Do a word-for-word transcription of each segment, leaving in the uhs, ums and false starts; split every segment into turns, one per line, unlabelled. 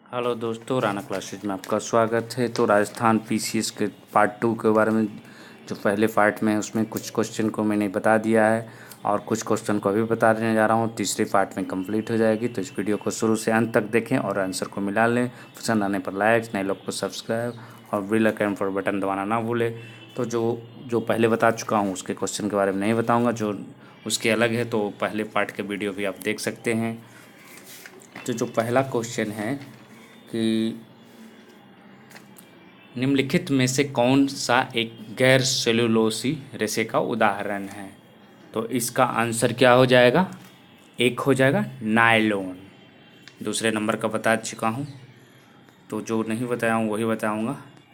Hello दोस्तों, Rana classes में आपका स्वागत है। तो राजस्थान पीसीएस के पार्ट टू के बारे में जो पहले पार्ट में है उसमें कुछ क्वेश्चन को मैंने बता दिया है और कुछ क्वेश्चन को अभी बताने जा रहा हूँ। तीसरे पार्ट में कंप्लीट हो जाएगी, तो इस वीडियो को शुरू से अंत तक देखें और आंसर को मिला लें। पसंद आने पर लाइक, नए लोग को सब्सक्राइब और बेल आइकन पर बटन दबाना ना भूलें। तो जो जो पहले बता चुका हूँ उसके क्वेश्चन के बारे में नहीं बताऊँगा, जो उसके अलग है तो पहले पार्ट के वीडियो भी आप देख सकते हैं। तो जो पहला क्वेश्चन है कि निम्नलिखित में से कौन सा एक गैर सेलुलोसी रेशे का उदाहरण है। तो इसका आंसर क्या हो जाएगा? एक हो जाएगा नायलॉन। दूसरे नंबर का बता चुका हूँ, तो जो नहीं बताया हूँ वही बताऊँगा।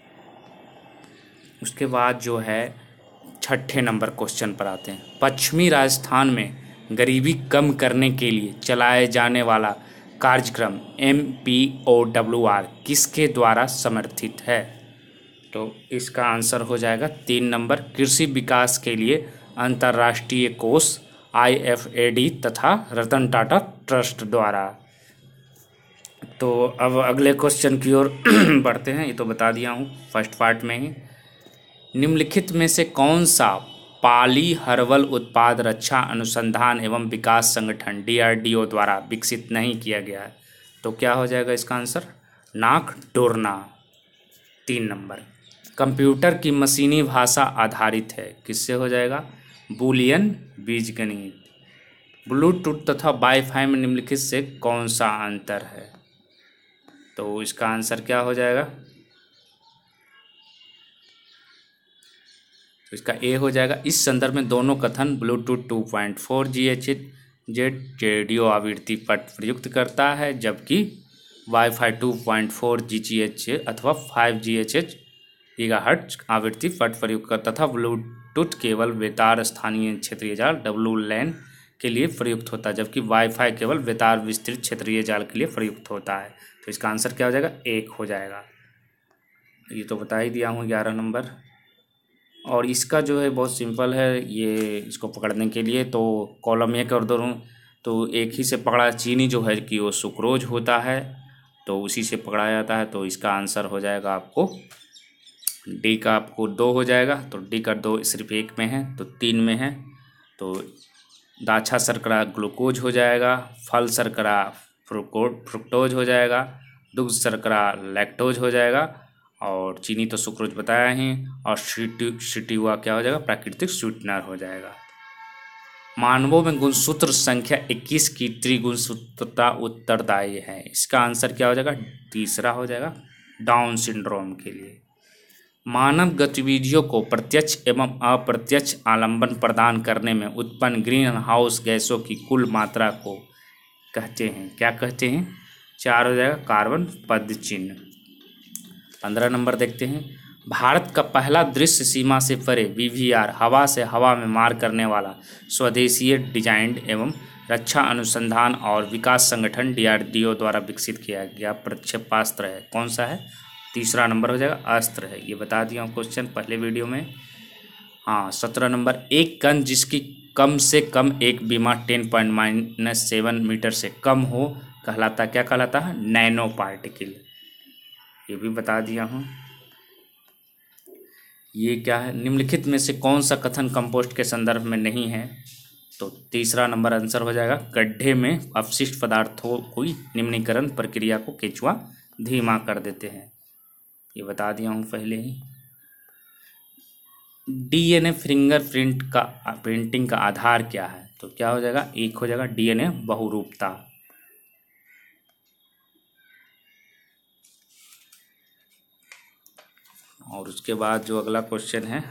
उसके बाद जो है छठे नंबर क्वेश्चन पर आते हैं। पश्चिमी राजस्थान में गरीबी कम करने के लिए चलाए जाने वाला कार्यक्रम M P O W R किसके द्वारा समर्थित है। तो इसका आंसर हो जाएगा तीन नंबर, कृषि विकास के लिए अंतर्राष्ट्रीय कोष आई एफ ए डी तथा रतन टाटा ट्रस्ट द्वारा। तो अब अगले क्वेश्चन की ओर बढ़ते हैं। ये तो बता दिया हूँ फर्स्ट पार्ट में ही। निम्नलिखित में से कौन सा पाली हर्बल उत्पाद रक्षा अनुसंधान एवं विकास संगठन डी आर डी ओ द्वारा विकसित नहीं किया गया है। तो क्या हो जाएगा इसका आंसर? नाक डोरना। तीन नंबर, कंप्यूटर की मशीनी भाषा आधारित है, किससे हो जाएगा? बूलियन बीजगणित। ब्लूटूथ तथा वाईफाई में निम्नलिखित से कौन सा अंतर है। तो इसका आंसर क्या हो जाएगा? तो इसका ए हो जाएगा। इस संदर्भ में दोनों कथन Bluetooth two point four G H Z radio आवृत्ति पर प्रयुक्त करता है, जबकि WiFi two point four G G H अथवा five G H H gigahertz आवृत्ति पर प्रयुक्त करता था। ब्लूटूथ केवल बेतार स्थानीय क्षेत्रीय जाल डब्ल्यू लैन के लिए प्रयुक्त होता है, जबकि वाईफाई केवल बेतार विस्तृत क्षेत्रीय जाल के लिए प्रयुक्त होता है। तो इसका आंसर क्या हो जाएगा? एक हो जाएगा। ये तो बता ही दिया हूँ ग्यारह नंबर। और इसका जो है बहुत सिंपल है, ये इसको पकड़ने के लिए तो कॉलम एक और दोनों तो एक ही से पकड़ा। चीनी जो है कि वो सुक्रोज होता है, तो उसी से पकड़ा जाता है। तो इसका आंसर हो जाएगा आपको डी का, आपको दो हो जाएगा। तो डी का दो सिर्फ एक में है, तो तीन में है। तो दाछा शर्करा ग्लूकोज हो जाएगा, फल शर्करा फ्रुको फ्रुक्टोज हो जाएगा, दुग्ध शर्करा लैक्टोज हो जाएगा, और चीनी तो सुक्रोज बताया ही, और सिटिवा क्या हो जाएगा? प्राकृतिक स्वीटनर हो जाएगा। मानवों में गुणसूत्र संख्या इक्कीस की त्रिगुणसूत्रता उत्तरदायी है। इसका आंसर क्या हो जाएगा? तीसरा हो जाएगा, डाउन सिंड्रोम के लिए। मानव गतिविधियों को प्रत्यक्ष एवं अप्रत्यक्ष आलंबन प्रदान करने में उत्पन्न ग्रीन हाउस गैसों की कुल मात्रा को कहते हैं, क्या कहते हैं? चार हो जाएगा, कार्बन पद चिन्ह। पंद्रह नंबर देखते हैं। भारत का पहला दृश्य सीमा से परे वी वी आर हवा से हवा में मार करने वाला स्वदेशीय डिजाइन एवं रक्षा अनुसंधान और विकास संगठन डी आर डी ओ द्वारा विकसित किया गया प्रक्षेपास्त्र है। कौन सा है? तीसरा नंबर हो जाएगा, अस्त्र है। ये बता दिया हूँ क्वेश्चन पहले वीडियो में। हाँ, सत्रह नंबर, एक कण जिसकी कम से कम एक बीमा ten point minus seven meter से कम हो कहलाता, क्या कहलाता है? Nano particle. ये भी बता दिया हूँ। ये क्या है? निम्नलिखित में से कौन सा कथन कंपोस्ट के संदर्भ में नहीं है। तो तीसरा नंबर आंसर हो जाएगा, गड्ढे में अपशिष्ट पदार्थों की निम्नीकरण प्रक्रिया को केंचुआ धीमा कर देते हैं। ये बता दिया हूँ पहले ही। डीएनए फिंगरप्रिंट का प्रिंटिंग का आधार क्या है। तो क्या हो जाएगा? एक हो जाएगा, डीएनए बहुरूपता। और उसके बाद जो अगला क्वेश्चन है,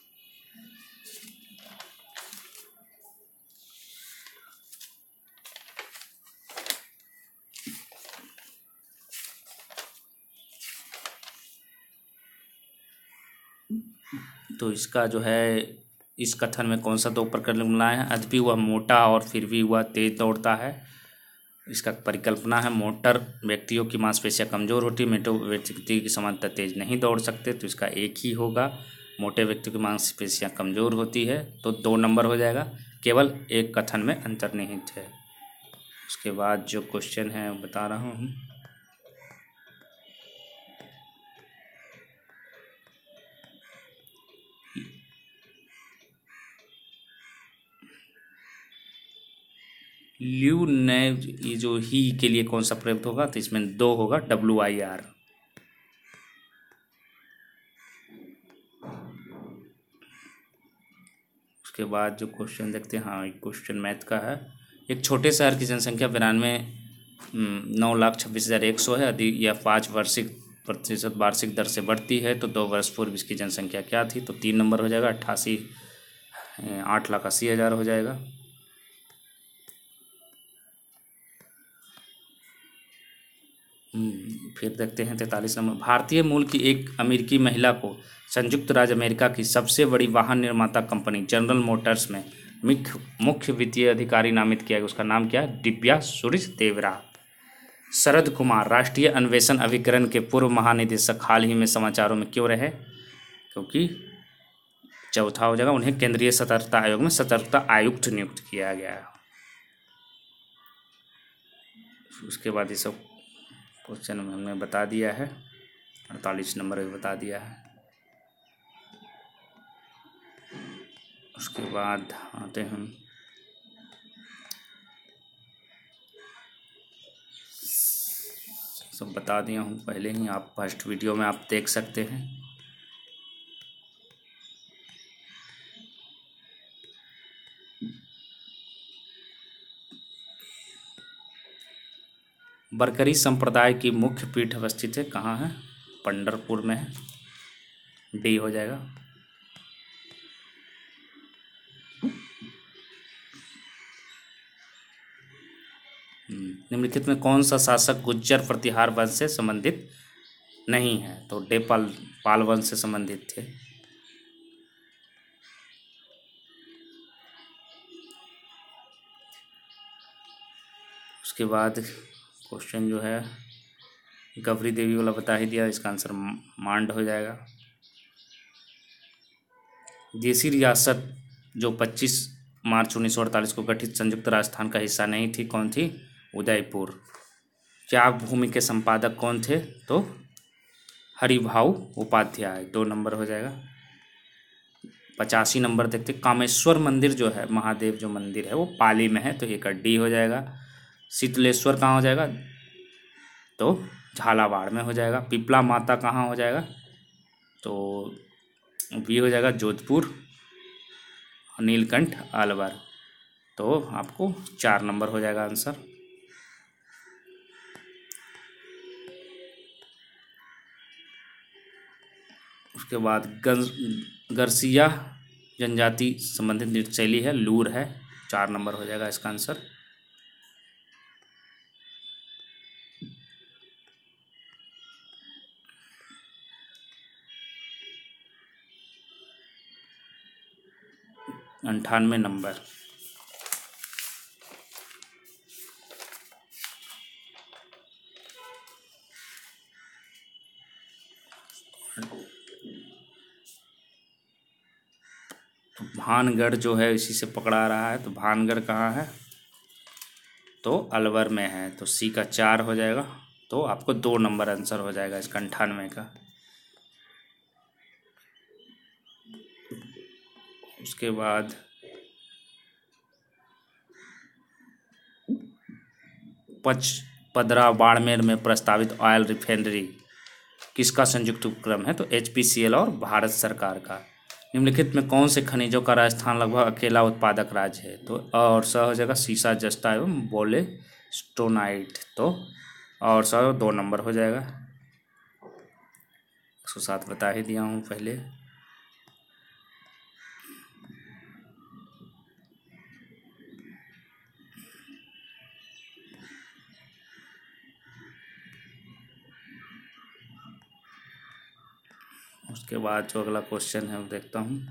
तो इसका जो है, इस कथन में कौन सा दो प्रकरण मिलाए हैं? यद्यपि वह मोटा और फिर भी वह तेज दौड़ता है। इसका परिकल्पना है, मोटर व्यक्तियों की मांसपेशियां कमजोर होती है, मोटे व्यक्ति की समानता तेज नहीं दौड़ सकते। तो इसका एक ही होगा, मोटे व्यक्तियों की मांसपेशियां कमजोर होती है। तो दो नंबर हो जाएगा, केवल एक कथन में अंतर्निहित है। उसके बाद जो क्वेश्चन है बता रहा हूँ। ल्यू ने ये जो ही के लिए कौन सा प्रयुक्त होगा, तो इसमें दो होगा, डब्ल्यू आई आर। उसके बाद जो क्वेश्चन देखते हैं, हाँ एक क्वेश्चन मैथ का है। एक छोटे शहर की जनसंख्या बिरानवे नौ लाख छब्बीस हज़ार एक सौ है। यदि यह पाँच वार्षिक प्रतिशत वार्षिक दर से बढ़ती है तो दो वर्ष पूर्व इसकी जनसंख्या क्या थी, तो तीन नंबर हो जाएगा, अट्ठासी आठ लाख अस्सी हज़ार हो जाएगा। फिर देखते हैं तैंतालीस नंबर। भारतीय मूल की एक अमेरिकी महिला को संयुक्त राज्य अमेरिका की सबसे बड़ी वाहन निर्माता कंपनी जनरल मोटर्स में मुख्य मुख्य वित्तीय अधिकारी नामित किया गया। उसका नाम क्या है? दिव्या सुरेश देवरा। शरद कुमार राष्ट्रीय अन्वेषण अभिकरण के पूर्व महानिदेशक हाल ही में समाचारों में क्यों रहे? क्योंकि चौथा हो जाएगा, उन्हें केंद्रीय सतर्कता आयोग में सतर्कता आयुक्त नियुक्त किया गया। उसके बाद ये सब क्वेश्चन में हमने बता दिया है, अड़तालीस नंबर भी बता दिया है। उसके बाद आते हैं सब बता दिया हूँ पहले ही, आप फर्स्ट वीडियो में आप देख सकते हैं। बरकरी संप्रदाय की मुख्य पीठ अवस्थित है, कहाँ है? पंढरपुर में है, डी हो जाएगा। निम्नलिखित में कौन सा शासक गुज्जर प्रतिहार वंश से संबंधित नहीं है? तो डेपाल पाल वंश से संबंधित थे। उसके बाद क्वेश्चन जो है गौरी देवी वाला बता ही दिया, इसका आंसर मांड हो जाएगा। देसी रियासत जो पच्चीस मार्च उन्नीस सौ अड़तालीस को गठित संयुक्त राजस्थान का हिस्सा नहीं थी, कौन थी? उदयपुर। क्या भूमि के संपादक कौन थे? तो हरिभाऊ उपाध्याय, दो नंबर हो जाएगा। पचासी नंबर देखते, कामेश्वर मंदिर जो है, महादेव जो मंदिर है वो पाली में है, तो एक डी हो जाएगा। शीतलेश्वर कहाँ हो जाएगा? तो झालावाड़ में हो जाएगा। पिपला माता कहाँ हो जाएगा? तो बी हो जाएगा, जोधपुर। नीलकंठ अलवर, तो आपको चार नंबर हो जाएगा आंसर। उसके बाद गरसिया जनजाति संबंधित नृत्य शैली है, लूर है, चार नंबर हो जाएगा इसका आंसर। अंठानवे नंबर। तो भानगढ़ जो है इसी से पकड़ा रहा है, तो भानगढ़ कहाँ है? तो अलवर में है, तो सी का चार हो जाएगा, तो आपको दो नंबर आंसर हो जाएगा इसका अंठानवे का। उसके बाद पच पदरा बाड़मेर में प्रस्तावित ऑयल रिफाइनरी किसका संयुक्त उपक्रम है? तो एच पी सी एल और भारत सरकार का। निम्नलिखित में कौन से खनिजों का राजस्थान लगभग अकेला उत्पादक राज्य है? तो और स हो जाएगा, सीसा, जस्ता एवं बोले स्टोनाइट, तो और स दो नंबर हो जाएगा। एक सौ सात बता ही दिया हूँ पहले। उसके बाद जो अगला क्वेश्चन है वो देखता हूँ।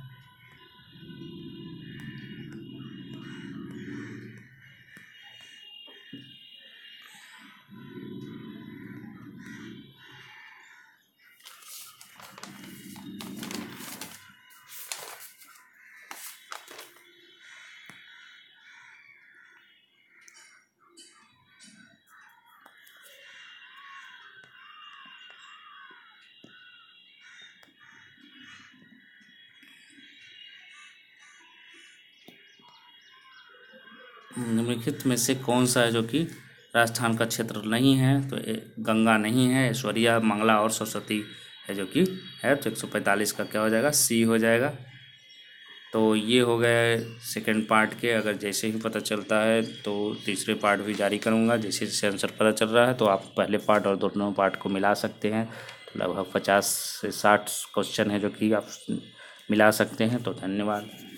निम्नलिखित में से कौन सा है जो कि राजस्थान का क्षेत्र नहीं है? तो ए, गंगा नहीं है, ऐश्वर्या, मंगला और सरस्वती है जो कि है। तो एक सौ पैंतालीस का क्या हो जाएगा? सी हो जाएगा। तो ये हो गया सेकंड पार्ट के। अगर जैसे ही पता चलता है तो तीसरे पार्ट भी जारी करूँगा। जैसे जैसे आंसर पता चल रहा है तो आप पहले पार्ट और दोनों पार्ट को मिला सकते हैं। तो लगभग पचास से साठ क्वेश्चन है जो कि आप मिला सकते हैं। तो धन्यवाद।